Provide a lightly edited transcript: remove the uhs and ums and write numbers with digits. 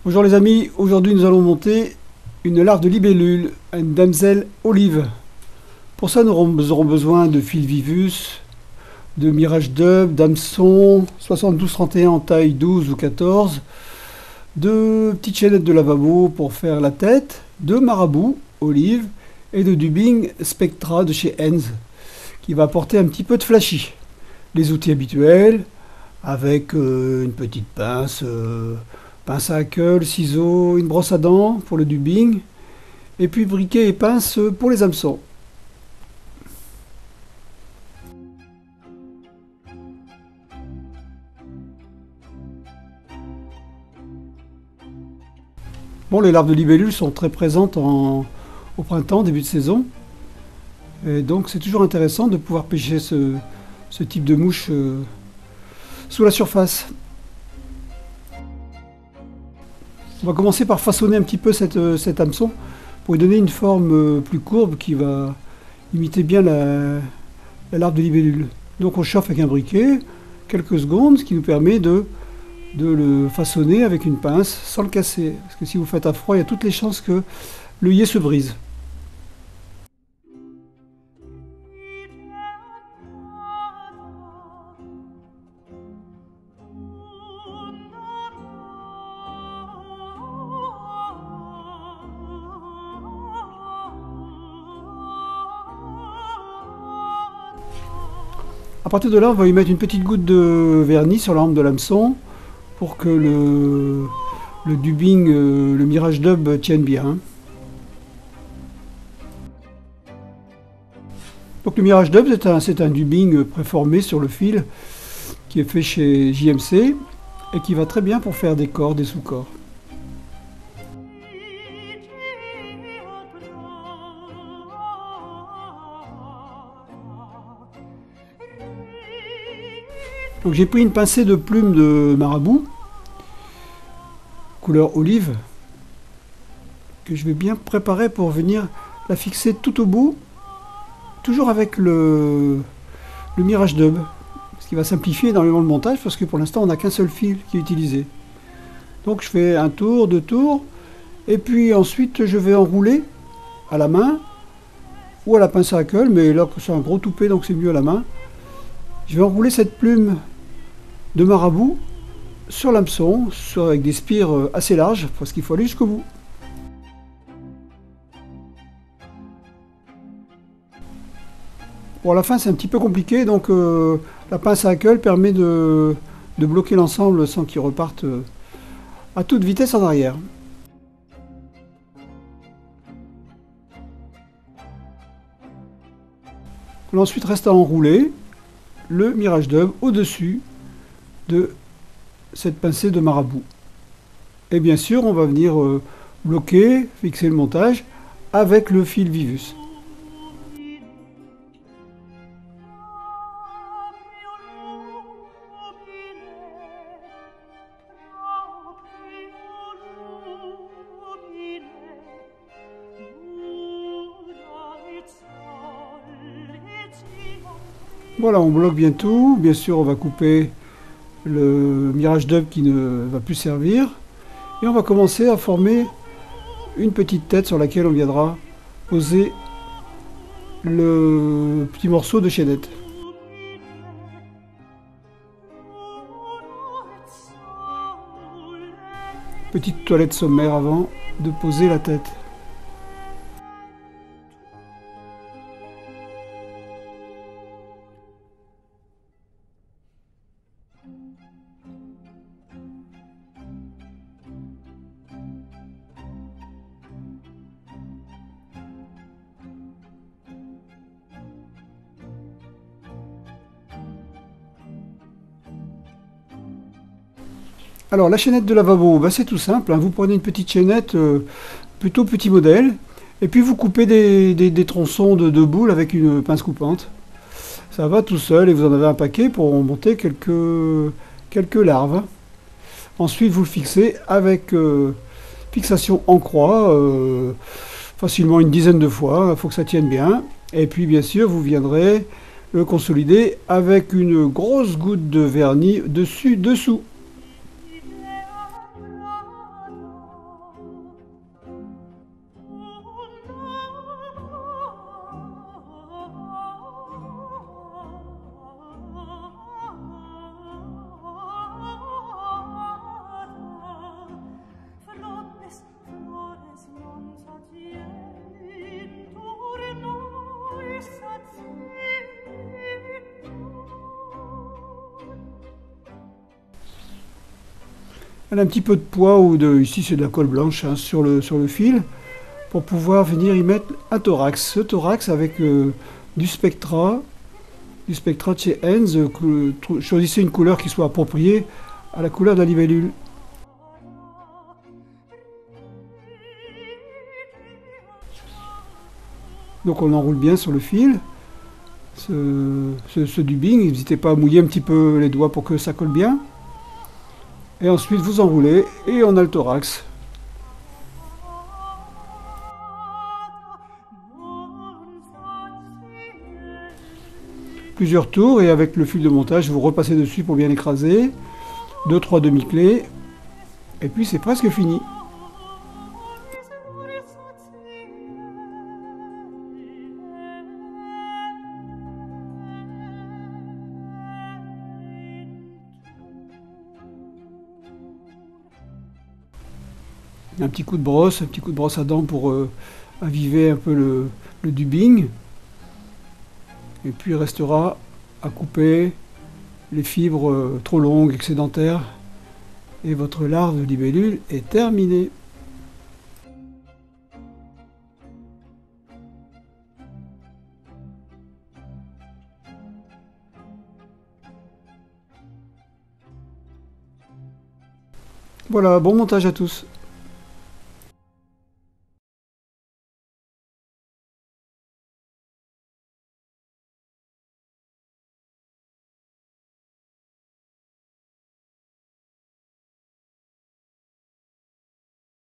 Bonjour les amis, aujourd'hui nous allons monter une larve de libellule, une damsel olive. Pour ça nous aurons besoin de fil vivus, de mirage dub, d'hameçon 72-31 en taille 12 ou 14, de petites chaînettes de lavabo pour faire la tête, de marabout olive et de dubbing Spectra de chez Henze qui va apporter un petit peu de flashy. Les outils habituels avec une petite pince, pince à hackle, ciseaux, une brosse à dents pour le dubbing, et puis briquet et pince pour les hameçons. Bon, les larves de libellules sont très présentes au printemps, début de saison, et donc c'est toujours intéressant de pouvoir pêcher ce type de mouche sous la surface. On va commencer par façonner un petit peu cet hameçon pour lui donner une forme plus courbe qui va imiter bien la larve de libellule. Donc on chauffe avec un briquet quelques secondes, ce qui nous permet de le façonner avec une pince sans le casser. Parce que si vous faites à froid, il y a toutes les chances que l'œillet se brise. À partir de là, on va y mettre une petite goutte de vernis sur l'arme de l'hameçon pour que le dubbing, le mirage dub tienne bien. Donc le mirage dub, c'est un dubbing préformé sur le fil qui est fait chez JMC et qui va très bien pour faire des corps, des sous-corps. Donc j'ai pris une pincée de plumes de marabout, couleur olive, que je vais bien préparer pour venir la fixer tout au bout, toujours avec le mirage dub, ce qui va simplifier énormément le montage parce que pour l'instant on n'a qu'un seul fil qui est utilisé. Donc je fais un tour, deux tours, et puis ensuite je vais enrouler à la main ou à la pince à hackle, mais là c'est un gros toupet donc c'est mieux à la main. Je vais enrouler cette plume de marabout sur l'hameçon, avec des spires assez larges, parce qu'il faut aller jusqu'au bout. Bon, à la fin c'est un petit peu compliqué, donc la pince à hackle permet de bloquer l'ensemble sans qu'il reparte à toute vitesse en arrière. Ensuite reste à enrouler le mirage dub au-dessus de cette pincée de marabout. Et bien sûr, on va venir bloquer, fixer le montage avec le fil vivus. Voilà, on bloque bien tout. Bien sûr, on va couper le mirage dub qui ne va plus servir. Et on va commencer à former une petite tête sur laquelle on viendra poser le petit morceau de chaînette. Petite toilette sommaire avant de poser la tête. Alors la chaînette de lavabo, bah, c'est tout simple, hein. Vous prenez une petite chaînette, plutôt petit modèle, et puis vous coupez des tronçons de boules avec une pince coupante. Ça va tout seul et vous en avez un paquet pour monter quelques larves. Ensuite vous le fixez avec fixation en croix, facilement une dizaine de fois, il faut que ça tienne bien. Et puis bien sûr vous viendrez le consolider avec une grosse goutte de vernis dessus, dessous. Elle a un petit peu de poids ou de, ici c'est de la colle blanche hein, sur le fil pour pouvoir venir y mettre un thorax. Ce thorax avec du spectra de chez Enz. Choisissez une couleur qui soit appropriée à la couleur de la libellule. Donc on enroule bien sur le fil ce dubbing. N'hésitez pas à mouiller un petit peu les doigts pour que ça colle bien. Et ensuite vous enroulez et on a le thorax. Plusieurs tours et avec le fil de montage vous repassez dessus pour bien écraser. 2-3 demi-clés et puis c'est presque fini. Un petit coup de brosse à dents pour aviver un peu le dubbing. Et puis il restera à couper les fibres trop longues, excédentaires. Et votre larve de libellule est terminée. Voilà, bon montage à tous.